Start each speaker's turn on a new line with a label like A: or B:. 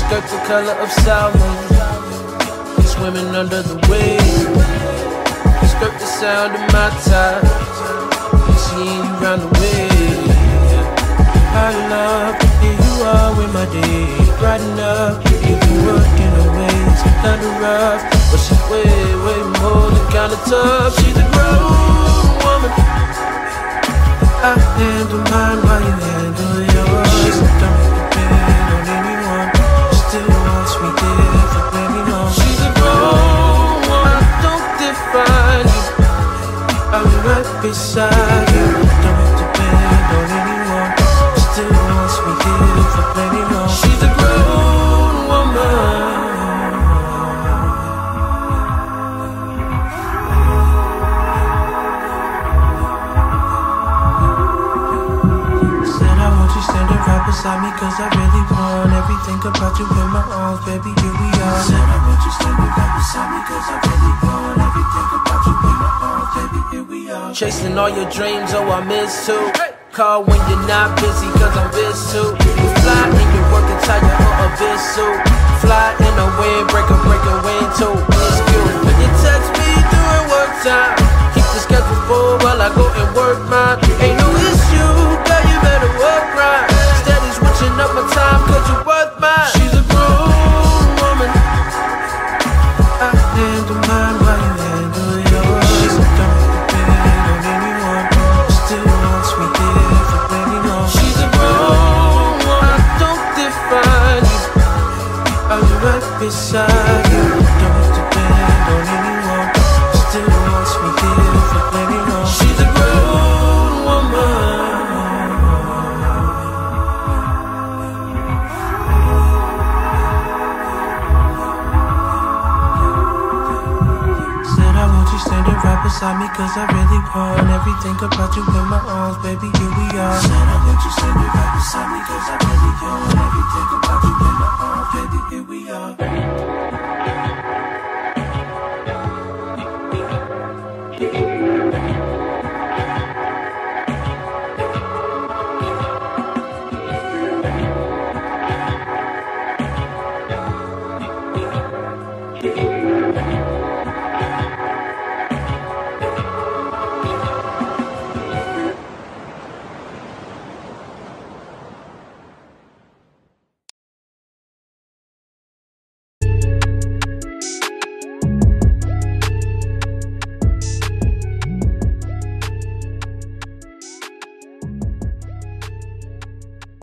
A: skirt the color of salmon, swimming under the waves. Skirt the sound of my tide, seeing you round the way. I love to hear you are in my day, riding up, you've been working her ways, kinda rough, but she's way, way more than kinda tough. She's a grown woman. I handle mine while you handle yours. She don't depend on anyone, still wants me there for plenty long. She's a grown woman, I don't define you, I'll be right beside you. Don't depend on anyone, still wants me here for plenty long. She's a grown woman. Said I want you standing right beside me, cause I really want everything about you in my arms, baby, here we are. Said I want you standing right beside me, cause I really want everything about you in my arms, baby, here we are. Chasing all your dreams, oh I miss too. Call when you're not busy, cause I'm busy too. You fly in your work and tie your abyss suit. Fly in the wind, break a wind too. It's cute when you text me during work time. Keep the schedule full while I go and work mine. Ain't no issue, girl, you better work right. Steady switching up my time, cause you're worth mine. She's a grown woman. I handle mine while you handle yours. She don't depend on anyone, still wants me here for plenty long. She's a grown woman, I don't define you, I'll be right beside you. Don't depend on anyone, still wants me here for plenty long. She's a grown woman. Said I want you standing right beside me, cause I really want everything about you in my arms, baby, here we are. Said I want you standing right beside me, cause I really want everything about you in my arms, baby, here we are.
B: Yeah.